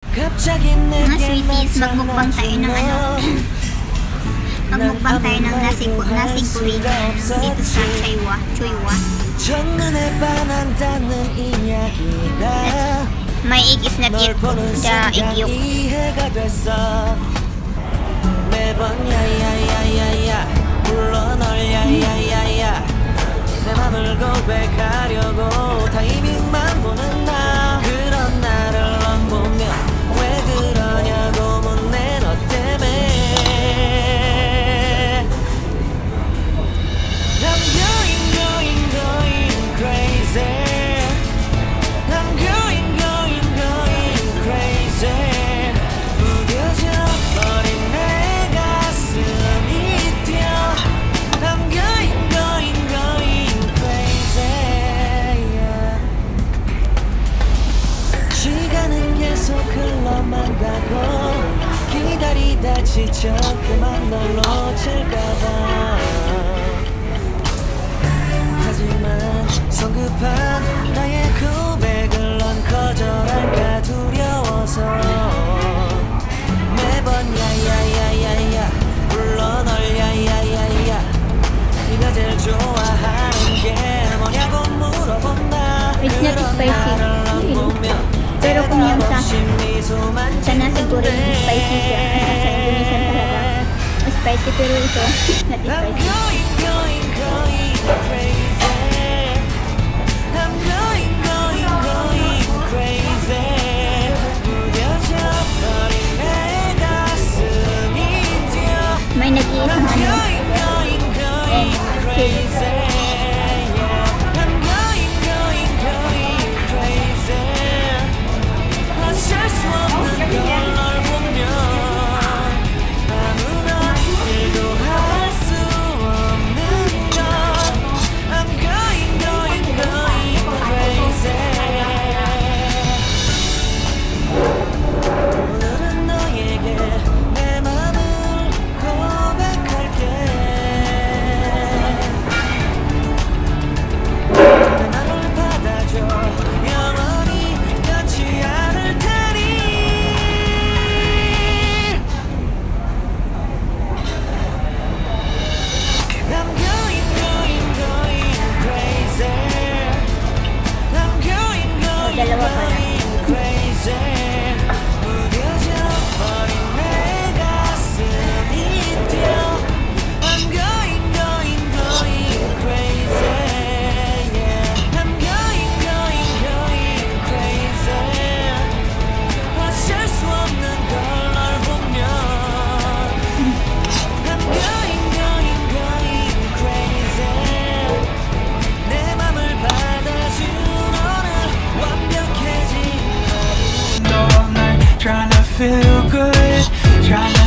Mga sweeties, magmukbang tayo ng ano. Magmukbang tayo ng nasi goreng dito sa Choywa. My egg is not yet the egg yolk. 내 맘을 고백하려고 타이밍만 보는 나 그런 나를 넌 보며 왜 그러냐고 묻네 너 때문에 I'm going crazy I'm going crazy 무뎌져 버린 내 가슴이 뛰어 I'm going crazy yeah. 시간은 계속 흘러만 가고 기다리다 지쳐 그만 널 놓칠까봐 하지만 성급한 나의 고백을 넌 거절할까 두려워서 매번 야야야야야 불러 널 야야야야야 네가 제일 좋아하는 게 뭐냐고 물어본다 It's not spicy, really. Pero kung yung sa nasi goreng spicy siya, sa Indonesian talaga spicy, pero ito not spicy. May nag-iisang ano and cheese. Dalawa pa lang. Trying to feel good, trying to